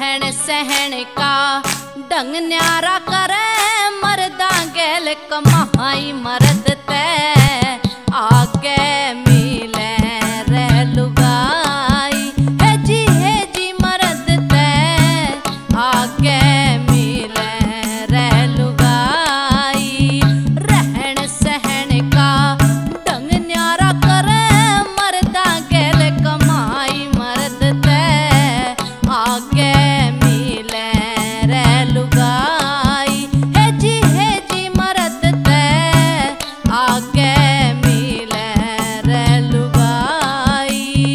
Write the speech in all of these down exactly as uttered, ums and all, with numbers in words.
रहन सहन का ढंग न्यारा करे मर्दा गैल कमाई मर्द ते आगे मिले रे लुगाई है जी है जी मर्द ते आगे मिले रे लुगाई रहन सहन का ढंग न्यारा करे मर्दा गैल कमाई मर्द ते आगे मिले रे लुगाई है जी है जी मर्द ते आगे मिले रे लुगाई।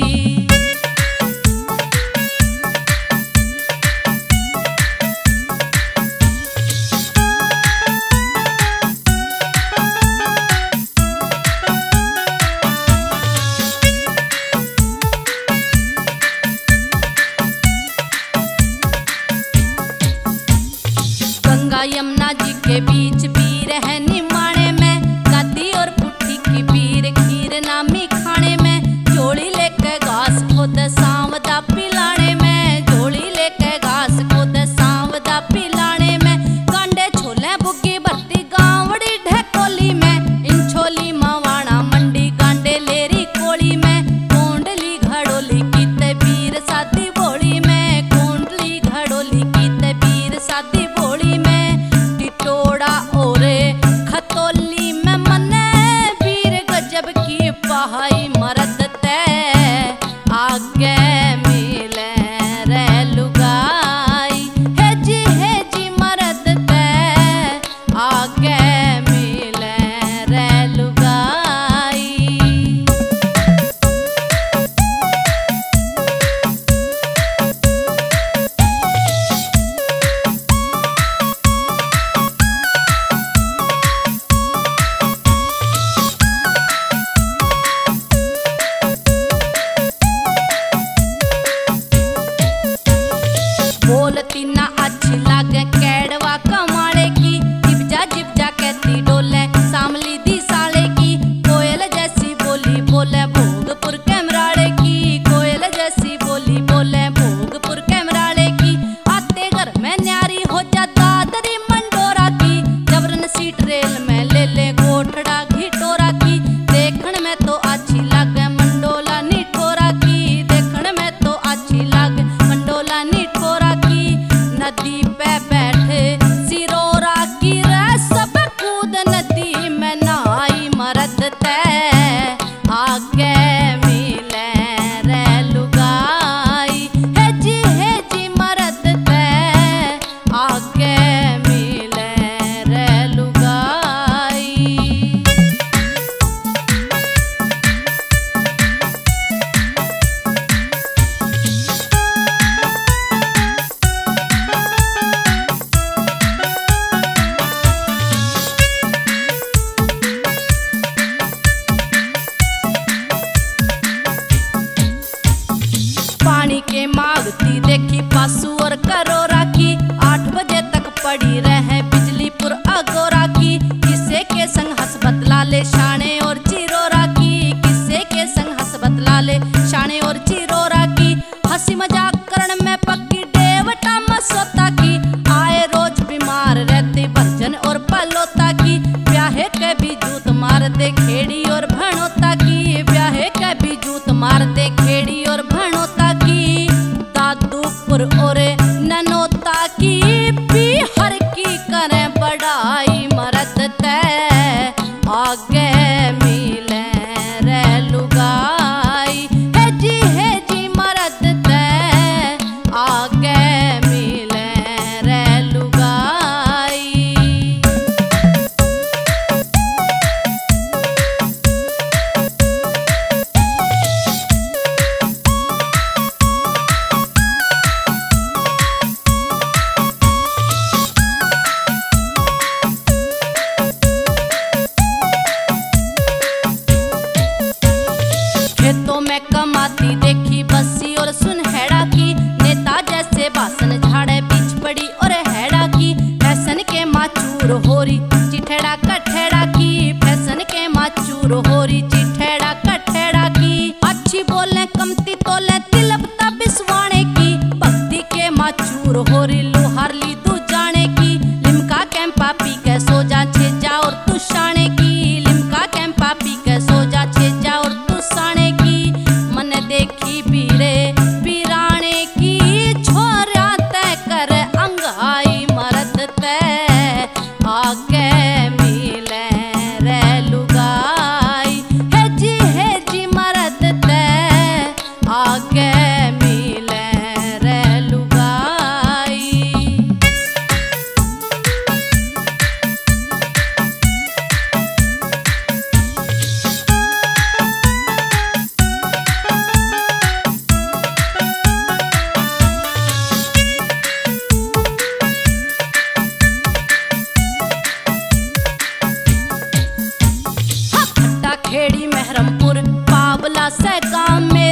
गंगा यमुना जी के बीच पीर है निमाणे में गादी और पुट्ठी की पीर खीर नामी खाने में झोली लेके घास खुद सांवदा पिलाने में झोली लेके घास खुद सांवदा पिलाने में कांडे छोले बुग्गी भरती गावड़ी ढकोली में इन छोली मवाना मंडी कांडे लेरी कोली में कोंडली घड़ोली की तबीर सादी बोली में कोंडली घड़ोली की तबीर सादी बोली में टिटोड़ा ओरे खतोली में मने वीर गजब की पहाई मर्द ते आगे मिले रे लुगाई है जी है जी मर्द ते आगे मिले रे लुगाई। बोलती ना अच्छी लागे कैडवा कमाड़े की जिबजा जिबजा कहती डोले सामली दी साले की कोयल जैसी बोली बोले भोगपुर कैमराड़े की कोयल जैसी बोली बोले भोगपुर कैमराड़े की आते घर में न्यारी हो जा दादरी मंडोरा की जबरन सीट रेल में ले ले गोठड़ा घिटोरा की देखण में तो अच्छी लागे मंडोला निठोरा की देखण में तो अच्छी लागे मंडोला निठोरा की नदी पे बैठे सिरोरा की रे सब कूद नदी में नहाई मर्द ते आगे मिले रे लुगाई है जी है जी मर्द ते आगे मिले रे लुगाई। पानी के मांगती देखी पासू और करोरा की आठ बजे तक पड़ी रहे बिजलीपुर अगोरा की किस्से के संग हंस बतला ले शाने और चिरोरा की किस्से के संग हंस बतला ले शाने और चिरोरा की हंसी मजाक करण में पक्की डेवटा मसोता की आए रोज बीमार रहती भरजन और पलोता की ब्याहे के भी जूत मार दे खेड़ी और भणोता की ब्याहे के भी जूत मार दे खेड़ी और भणोता की दादूपुर और ननोता की बिहार की करें बढ़ाई मर्द ते आगे मिले रे लुगाई है जी है जी मर्द ते आगे मिले रे लुगाई। खेतों में कमाती देखी बस्सी और सुनहेड़ा की नेता जैसे बासन झाड़े बीच पड़ी और हेड़ा की फैशन के माचूर होरी चिठेड़ा कठेड़ा की फैशन के माचूर होरी चिठेड़ा कठेड़ा की अच्छी बोले कमती तोले तिलपता बिस्वाणे की भक्ति के माचूर से काम में